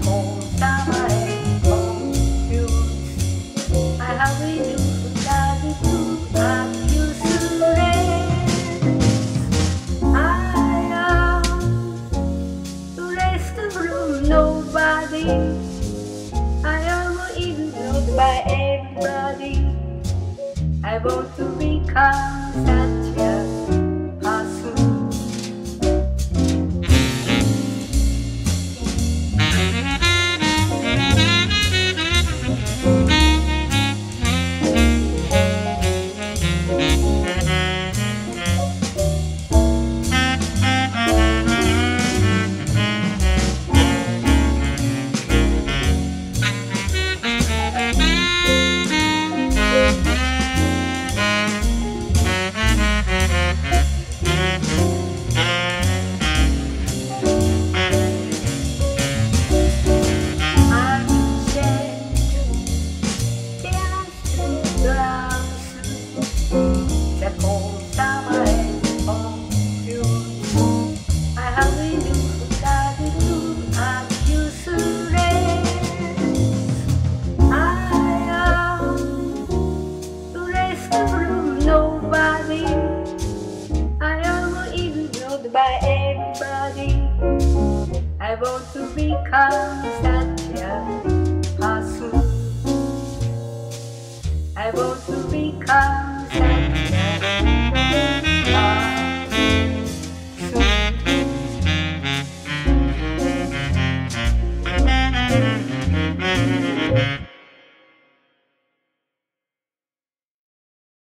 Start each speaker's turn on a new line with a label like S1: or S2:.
S1: By everybody, I want to become such a person. By everybody, I want to become such a person. I want to become such a person.